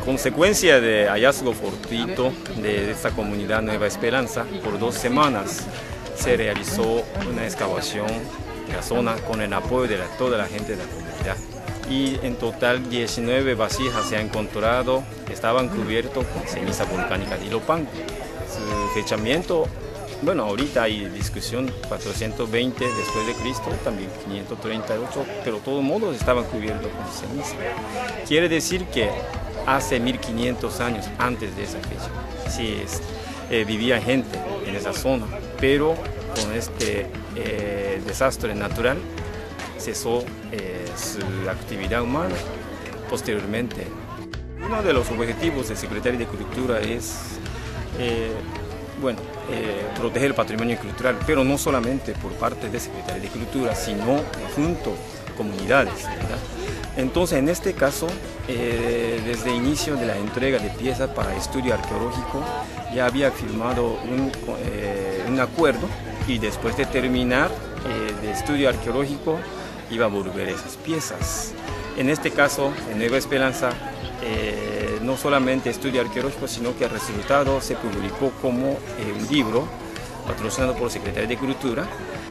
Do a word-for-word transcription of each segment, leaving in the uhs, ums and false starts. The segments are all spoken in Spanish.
consecuencia de hallazgo fortuito de esta comunidad Nueva Esperanza, por dos semanas se realizó una excavación de la zona con el apoyo de la, toda la gente de la comunidad. Y en total diecinueve vasijas se han encontrado, estaban cubiertos con ceniza volcánica de Ilopango. Su fechamiento, bueno, ahorita hay discusión, cuatrocientos veinte después de Cristo, también quinientos treinta y ocho, pero de todos modos estaban cubiertos con ceniza. Quiere decir que hace mil quinientos años antes de esa fecha, sí, es, eh, vivía gente en esa zona, pero con este eh, desastre natural cesó eh, su actividad humana posteriormente. Uno de los objetivos del Secretario de Cultura es eh, bueno, eh, proteger el patrimonio cultural, pero no solamente por parte del Secretario de Cultura, sino junto a comunidades, ¿verdad? Entonces, en este caso, eh, desde el inicio de la entrega de piezas para estudio arqueológico, ya había firmado un, eh, un acuerdo y después de terminar eh, de estudio arqueológico iba a volver esas piezas. En este caso, en Nueva Esperanza, eh, no solamente estudio arqueológico, sino que el resultado se publicó como eh, un libro patrocinado por el Secretario de Cultura.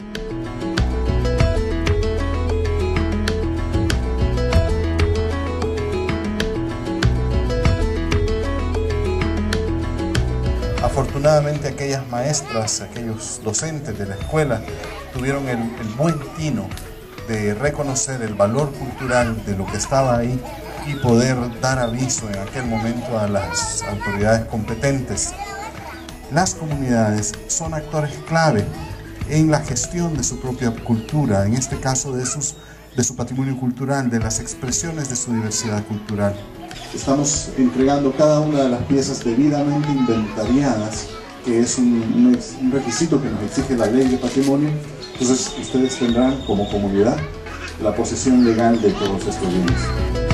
Afortunadamente aquellas maestras, aquellos docentes de la escuela tuvieron el, el buen tino de reconocer el valor cultural de lo que estaba ahí y poder dar aviso en aquel momento a las autoridades competentes. Las comunidades son actores clave en la gestión de su propia cultura, en este caso de, sus, de su patrimonio cultural, de las expresiones de su diversidad cultural. Estamos entregando cada una de las piezas debidamente inventariadas, que es un, un requisito que nos exige la ley de patrimonio. Entonces ustedes tendrán como comunidad la posesión legal de todos estos bienes.